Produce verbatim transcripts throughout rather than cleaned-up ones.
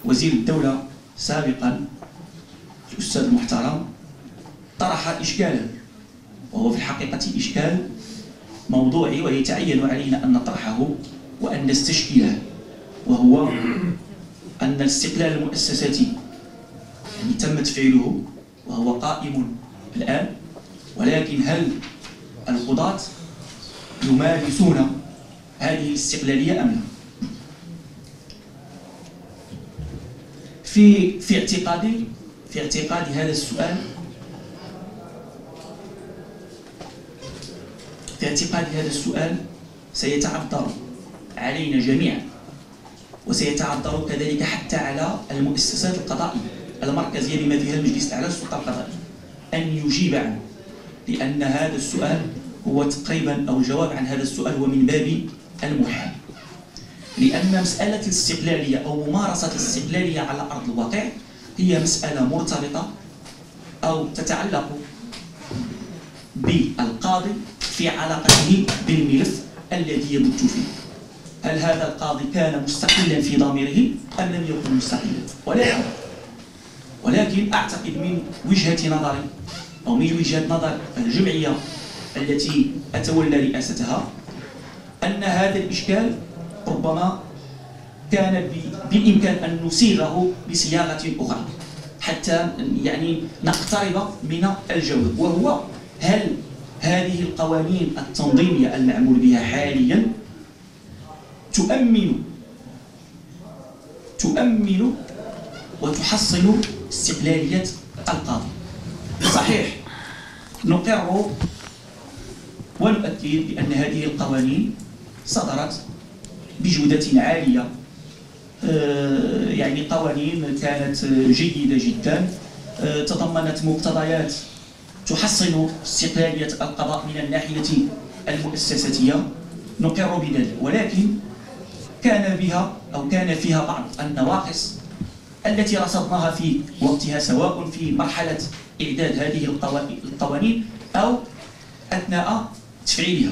وزير الدولة سابقا الأستاذ المحترم طرح إشكالا، وهو في الحقيقة إشكال موضوعي ويتعين علينا أن نطرحه وأن نستشكله، وهو أن الاستقلال المؤسساتي يعني تم تفعيله وهو قائم الآن، ولكن هل القضاة يمارسون هذه الاستقلالية أم لا؟ في في اعتقادي في اعتقادي هذا السؤال في اعتقادي هذا السؤال سيتعذر علينا جميعا، وسيتعذر كذلك حتى على المؤسسات القضائية المركزية بما فيها المجلس الأعلى للسلطة القضائية أن يجيب عنه، لأن هذا السؤال هو تقريبا أو الجواب عن هذا السؤال هو من باب المحال، لأن مسألة الاستقلالية أو ممارسة الاستقلالية على أرض الواقع هي مسألة مرتبطة أو تتعلق بالقاضي في علاقته بالملف الذي يبت فيه. هل هذا القاضي كان مستقلا في ضميره أم لم يكن مستقلا؟ ولا يعلم. ولكن أعتقد من وجهة نظري أو من وجهة نظر الجمعية التي أتولى رئاستها أن هذا الإشكال ربما كان بالإمكان أن نصيغه بصياغة أخرى حتى يعني نقترب من الجواب، وهو هل هذه القوانين التنظيمية المعمول بها حاليا تؤمن تؤمن وتحصل استقلالية القاضي؟ صحيح نقر ونؤكد بأن هذه القوانين صدرت بجودة عالية، يعني قوانين كانت جيدة جدا، تضمنت مقتضيات تحصن استقلالية القضاء من الناحية المؤسساتية، نقر بذلك، ولكن كان بها أو كان فيها بعض النواقص التي رصدناها في وقتها، سواء في مرحلة إعداد هذه القوانين أو أثناء تفعيلها.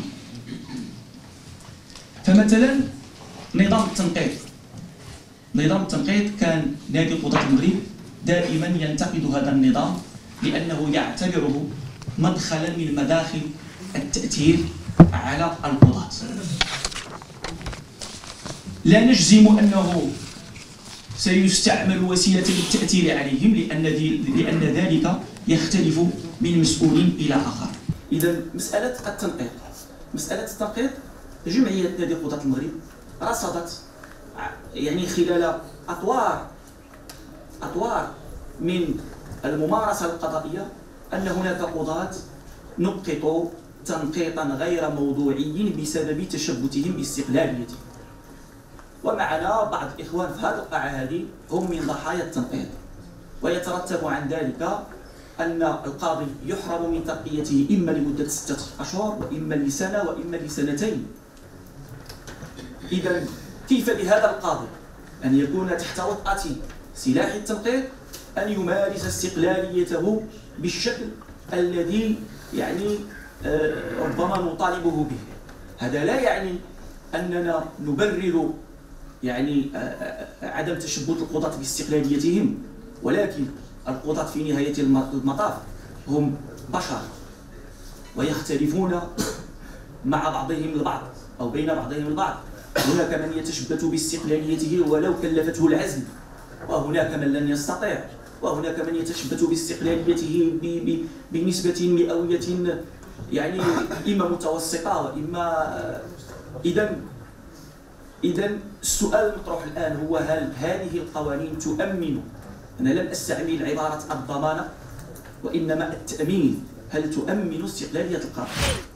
فمثلا نظام التنقيط نظام التنقيط كان نادي قضاة المغرب دائما ينتقد هذا النظام لأنه يعتبره مدخلا من مداخل التأثير على القضاة. لا نجزم أنه سيستعمل وسيلة للتأثير عليهم، لأن لأن ذلك يختلف من مسؤول إلى آخر. إذا مسألة التنقيط مسألة التنقيط جمعية نادي قضاة المغرب رصدت يعني خلال أطوار أطوار من الممارسة القضائية أن هناك قضاة نقطوا تنقيطا غير موضوعي بسبب تشبثهم باستقلاليته، ومعنا بعض الإخوان في هذه القاعة هذه هم من ضحايا التنقيط، ويترتب عن ذلك أن القاضي يحرم من ترقيته إما لمدة ستة أشهر وإما لسنة وإما لسنتين. إذا كيف لهذا القاضي أن يكون تحت وطأة سلاح التنقيط أن يمارس استقلاليته بالشكل الذي يعني ربما نطالبه به؟ هذا لا يعني أننا نبرر يعني عدم تشبث القضاة باستقلاليتهم، ولكن القضاة في نهاية المطاف هم بشر ويختلفون مع بعضهم البعض أو بين بعضهم البعض. هناك من يتشبث باستقلاليته ولو كلفته العزل، وهناك من لن يستطيع، وهناك من يتشبث باستقلاليته بنسبة مئوية يعني إما متوسطة وإما. إذا إذا السؤال المطروح الآن هو هل هذه القوانين تؤمن، أنا لم أستعمل عبارة الضمانة وإنما التأمين، هل تؤمن استقلالية القضاء؟